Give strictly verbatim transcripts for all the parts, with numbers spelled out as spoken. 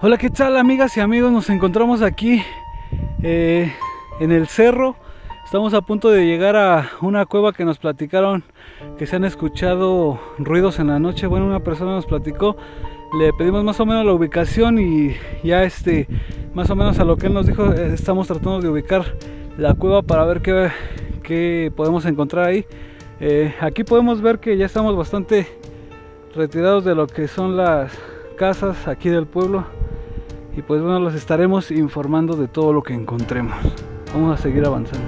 Hola, ¿qué tal, amigas y amigos? Nos encontramos aquí eh, en el cerro. Estamos a punto de llegar a una cueva que nos platicaron que se han escuchado ruidos en la noche. Bueno, una persona nos platicó, le pedimos más o menos la ubicación y ya este, más o menos a lo que él nos dijo, eh, estamos tratando de ubicar la cueva para ver qué, qué podemos encontrar ahí. Eh, aquí podemos ver que ya estamos bastante retirados de lo que son las casas aquí del pueblo. Y pues bueno, los estaremos informando de todo lo que encontremos. Vamos a seguir avanzando.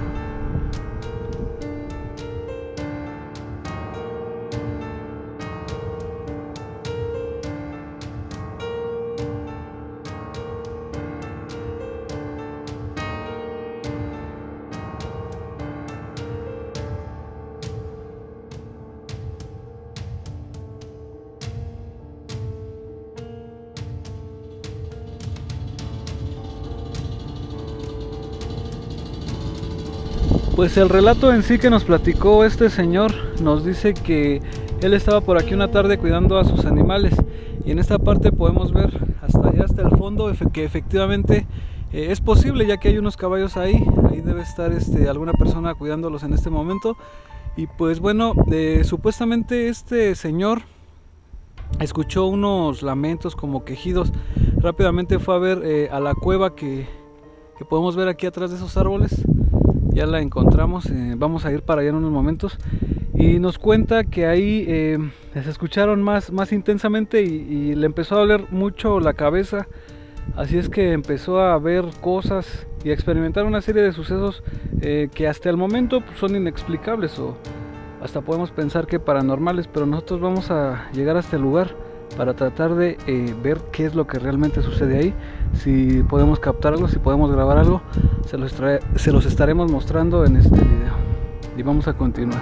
Pues el relato en sí que nos platicó este señor nos dice que él estaba por aquí una tarde cuidando a sus animales y en esta parte podemos ver hasta allá, hasta el fondo, que efectivamente eh, es posible, ya que hay unos caballos ahí, ahí debe estar este, alguna persona cuidándolos en este momento. Y pues bueno, eh, supuestamente este señor escuchó unos lamentos como quejidos, rápidamente fue a ver eh, a la cueva que, que podemos ver aquí atrás de esos árboles. Ya la encontramos, eh, vamos a ir para allá en unos momentos. Y nos cuenta que ahí eh, se escucharon más, más intensamente y, y le empezó a doler mucho la cabeza. Así es que empezó a ver cosas y a experimentar una serie de sucesos eh, que hasta el momento pues, son inexplicables o hasta podemos pensar que paranormales. Pero nosotros vamos a llegar hasta el lugar para tratar de eh, ver qué es lo que realmente sucede ahí. Si podemos captar algo, si podemos grabar algo, se los, trae, se los estaremos mostrando en este video. Y vamos a continuar.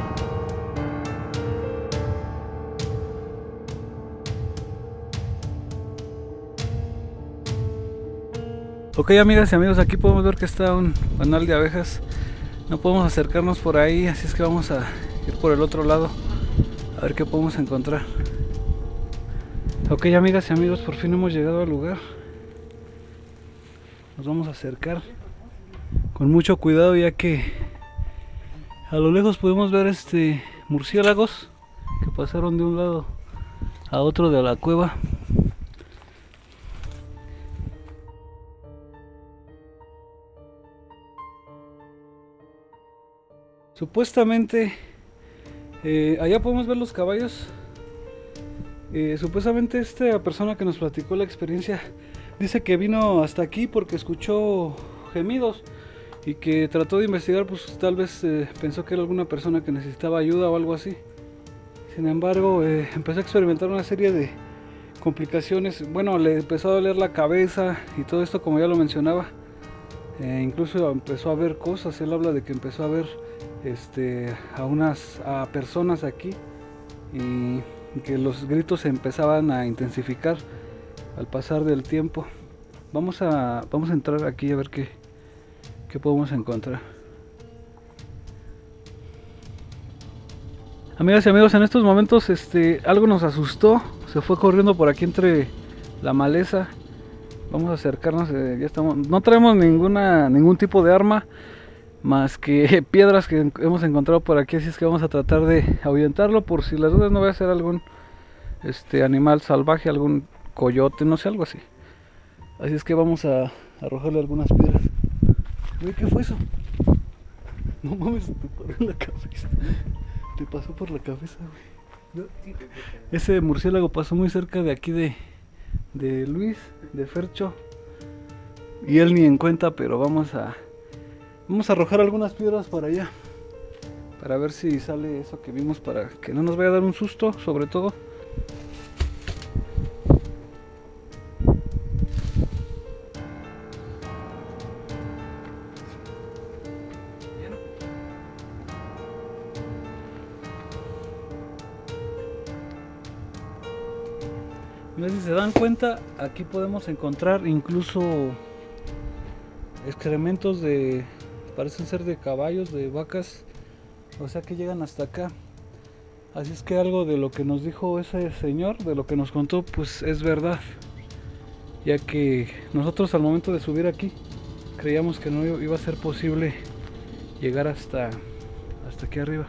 Ok, amigas y amigos, aquí podemos ver que está un panal de abejas. No podemos acercarnos por ahí, así es que vamos a ir por el otro lado a ver qué podemos encontrar. Ok, amigas y amigos, por fin hemos llegado al lugar. Nos vamos a acercar con mucho cuidado, ya que a lo lejos podemos ver este murciélagos que pasaron de un lado a otro de la cueva. Supuestamente eh, allá podemos ver los caballos. Eh, supuestamente esta persona que nos platicó la experiencia dice que vino hasta aquí porque escuchó gemidos y que trató de investigar, pues tal vez eh, pensó que era alguna persona que necesitaba ayuda o algo así. Sin embargo, eh, empezó a experimentar una serie de complicaciones. Bueno, le empezó a doler la cabeza y todo esto, como ya lo mencionaba. Eh, incluso empezó a ver cosas. Él habla de que empezó a ver este, a unas a personas aquí y que los gritos se empezaban a intensificar al pasar del tiempo. Vamos a, vamos a entrar aquí a ver qué, qué podemos encontrar. Amigas y amigos, en estos momentos este, algo nos asustó. Se fue corriendo por aquí entre la maleza. Vamos a acercarnos, eh, ya estamos. No traemos ninguna, ningún tipo de arma más que piedras que hemos encontrado por aquí, así es que vamos a tratar de ahuyentarlo por si las dudas no va a ser algún este animal salvaje, algún coyote, no sé, algo así. Así es que vamos a arrojarle algunas piedras. Uy, ¿qué fue eso? No mames, te paró en la cabeza. Te pasó por la cabeza, güey. Ese murciélago pasó muy cerca de aquí de, de Luis, de Fercho. Y él ni en cuenta, pero vamos a Vamos a arrojar algunas piedras para allá para ver si sale eso que vimos, para que no nos vaya a dar un susto, sobre todo. Mira, si se dan cuenta, aquí podemos encontrar incluso excrementos de, parecen ser de caballos, de vacas, o sea que llegan hasta acá. Así es que algo de lo que nos dijo ese señor, de lo que nos contó, pues es verdad. ya que nosotros al momento de subir aquí creíamos que no iba a ser posible llegar hasta, hasta aquí arriba.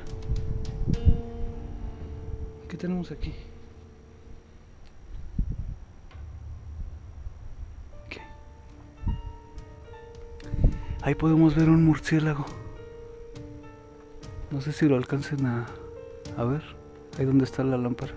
¿Qué tenemos aquí? ¿Qué? Ahí podemos ver un murciélago. No sé si lo alcancen a, a ver. Ahí donde está la lámpara.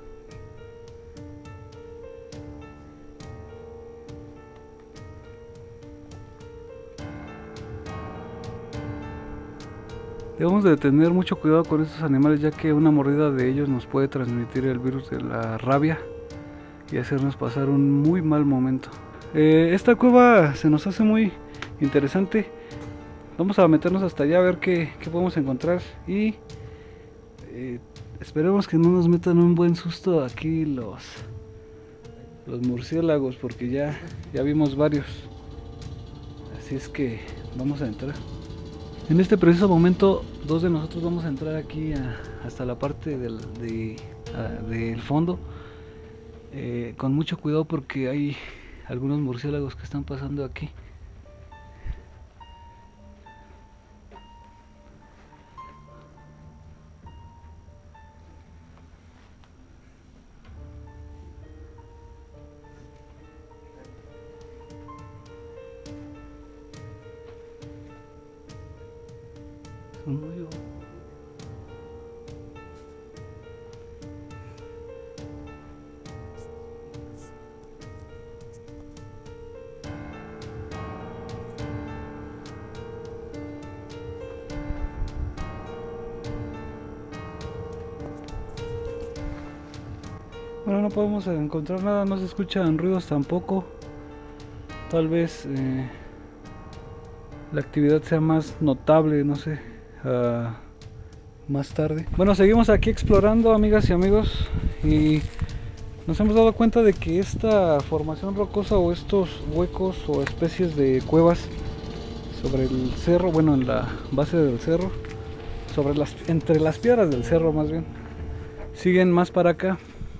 Debemos de tener mucho cuidado con estos animales, ya que una mordida de ellos nos puede transmitir el virus de la rabia y hacernos pasar un muy mal momento. Eh, esta cueva se nos hace muy interesante. Vamos a meternos hasta allá a ver qué, qué podemos encontrar y eh, esperemos que no nos metan un buen susto aquí los, los murciélagos, porque ya, ya vimos varios. Así es que vamos a entrar. En este preciso momento, dos de nosotros vamos a entrar aquí a, hasta la parte del, de, a, del fondo, eh, con mucho cuidado porque hay algunos murciélagos que están pasando aquí. Un hoyo. Bueno, no podemos encontrar nada, no se escuchan ruidos tampoco. Tal vez eh, la actividad sea más notable, no sé, uh, más tarde. Bueno, seguimos aquí explorando, amigas y amigos, y nos hemos dado cuenta de que esta formación rocosa o estos huecos o especies de cuevas sobre el cerro, bueno, en la base del cerro, sobre las, entre las piedras del cerro más bien, siguen más para acá.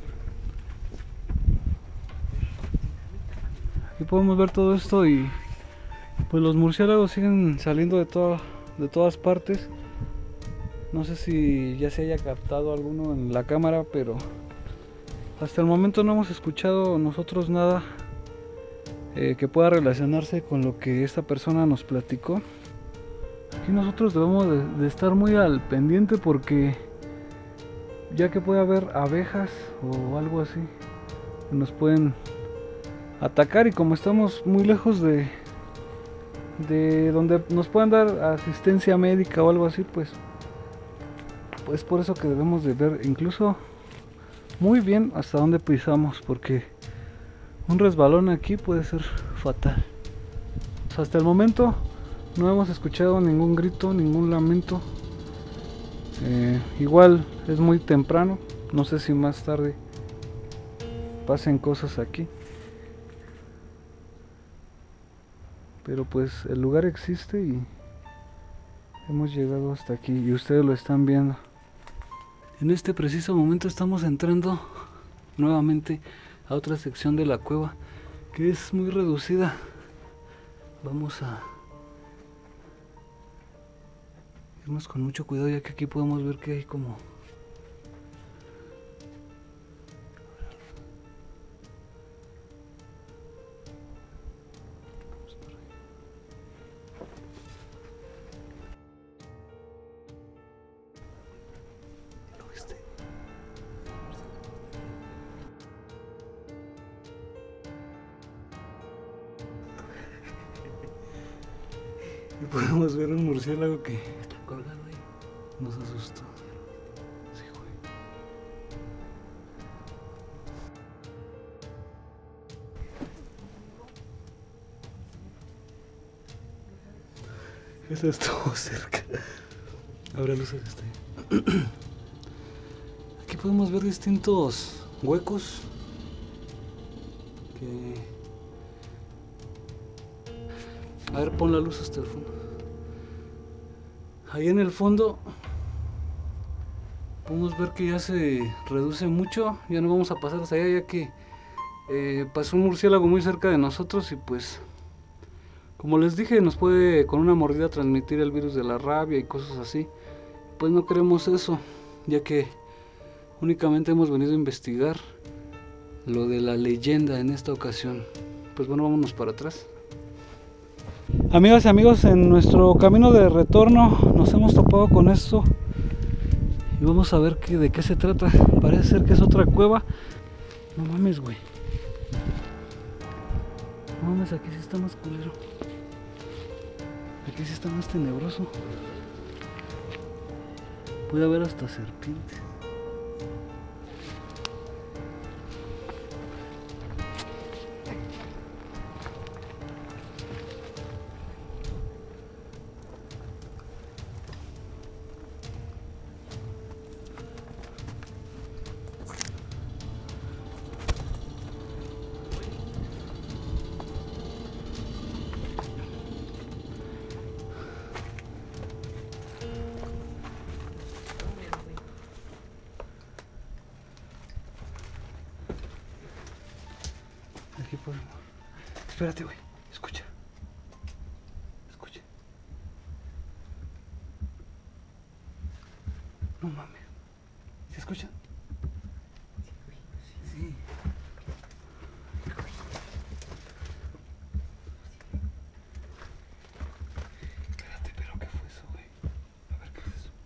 Aquí podemos ver todo esto y pues los murciélagos siguen saliendo de, todo, de todas partes. No sé si ya se haya captado alguno en la cámara, pero hasta el momento no hemos escuchado nosotros nada eh, que pueda relacionarse con lo que esta persona nos platicó. Aquí nosotros debemos de, de estar muy al pendiente, porque ya que puede haber abejas o algo así que nos pueden atacar, y como estamos muy lejos de de donde nos puedan dar asistencia médica o algo así, pues pues por eso que debemos de ver incluso muy bien hasta dónde pisamos, porque un resbalón aquí puede ser fatal. Hasta el momento no hemos escuchado ningún grito, ningún lamento. Eh, igual es muy temprano, no sé si más tarde pasen cosas aquí, pero pues el lugar existe y hemos llegado hasta aquí y ustedes lo están viendo. En este preciso momento estamos entrando nuevamente a otra sección de la cueva que es muy reducida. Vamos a irnos con mucho cuidado, ya que aquí podemos ver que hay como y podemos ver un murciélago que está colgado ahí. Nos asustó. Sí, güey. Eso estuvo cerca. Habrá luces este. Aquí podemos ver distintos huecos que... A ver, pon la luz hasta el fondo. Ahí en el fondo podemos ver que ya se reduce mucho. Ya no vamos a pasar hasta allá, ya que eh, pasó un murciélago muy cerca de nosotros y pues, como les dije, nos puede con una mordida transmitir el virus de la rabia y cosas así. Pues no queremos eso, ya que únicamente hemos venido a investigar lo de la leyenda en esta ocasión. Pues bueno, vámonos para atrás. Amigas y amigos, en nuestro camino de retorno nos hemos topado con esto y vamos a ver qué, de qué se trata. Parece ser que es otra cueva. No mames, güey. No mames, aquí sí está más culero. Aquí sí está más tenebroso. Puede haber hasta serpientes. Aquí podemos. Espérate, güey. Escucha. Escucha. No mames. ¿Se escucha? Sí. Espérate, pero ¿qué fue eso, güey? A ver, ¿qué es eso?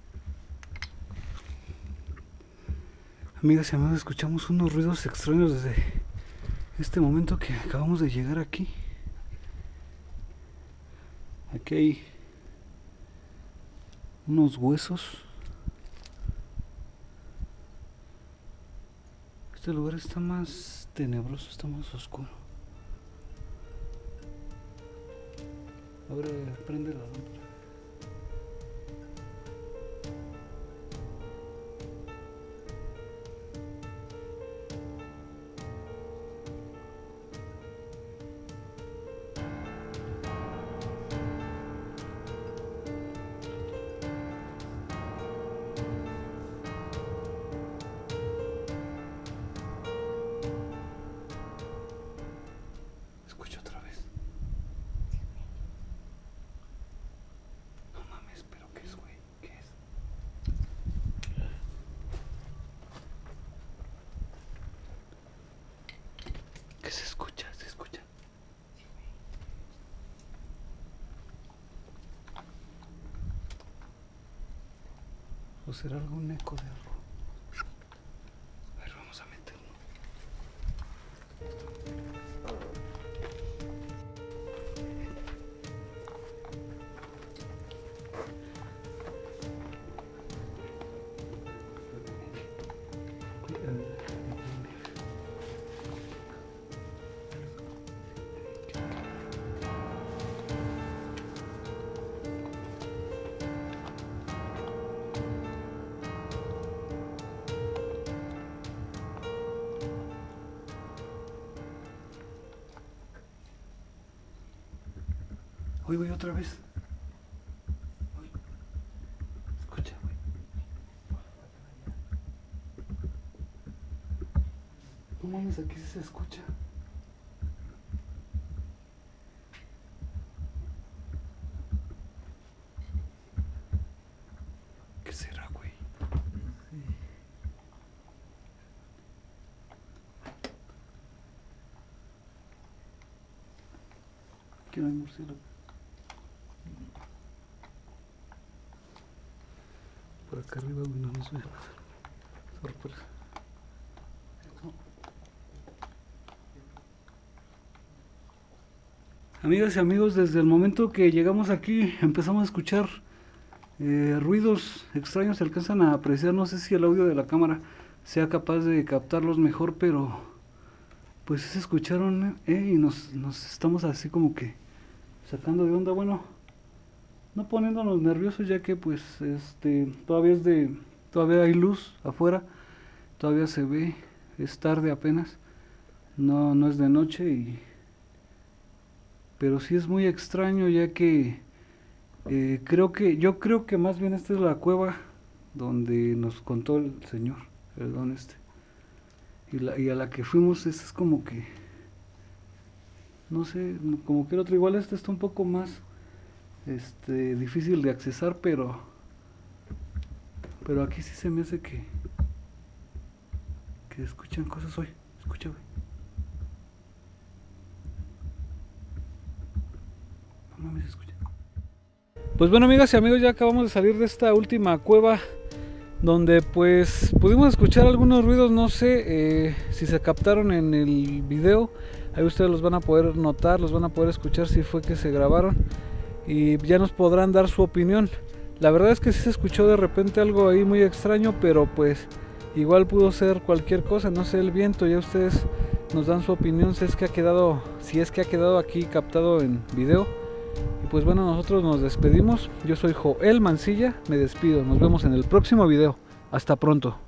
Amigas y amigos, escuchamos unos ruidos extraños desde este momento que acabamos de llegar aquí. Aquí hay unos huesos. Este lugar está más tenebroso, está más oscuro. Ahora prende la lámpara. Escucho otra vez. No mames, pero ¿qué es, güey? ¿Qué es? ¿Qué se escucha? ¿Se escucha? ¿O será algún eco de algo? A ver, vamos a meterlo. Uy, güey, otra vez. Uy. Escucha, güey. No mames, aquí sí se escucha. ¿Qué será, güey? Sí. Aquí no hay murciélago. Por acá arriba, güey, no nos vean. Sorpresa. Amigas y amigos, desde el momento que llegamos aquí empezamos a escuchar eh, ruidos extraños. Se alcanzan a apreciar, no sé si el audio de la cámara sea capaz de captarlos mejor, pero pues se escucharon eh, y nos, nos estamos así como que sacando de onda, bueno, no poniéndonos nerviosos, ya que pues este todavía es de todavía hay luz afuera, todavía se ve, es tarde apenas, no no es de noche, y pero sí es muy extraño, ya que eh, creo que yo creo que más bien esta es la cueva donde nos contó el señor, el don este. y, la, y a la que fuimos esta es como que, no sé, como que el otro, igual este está un poco más este difícil de accesar, pero pero aquí sí se me hace que que escuchan cosas hoy. Escucha, güey. No mames, escucha. Pues bueno, amigas y amigos, ya acabamos de salir de esta última cueva donde pues pudimos escuchar algunos ruidos, no sé eh, si se captaron en el video. Ahí ustedes los van a poder notar, los van a poder escuchar si fue que se grabaron y ya nos podrán dar su opinión. La verdad es que sí se escuchó de repente algo ahí muy extraño, pero pues igual pudo ser cualquier cosa, no sé, el viento. Ya ustedes nos dan su opinión si es que ha quedado, si es que ha quedado aquí captado en video. Y pues bueno, nosotros nos despedimos. Yo soy Joel Mancilla, me despido. Nos vemos en el próximo video. Hasta pronto.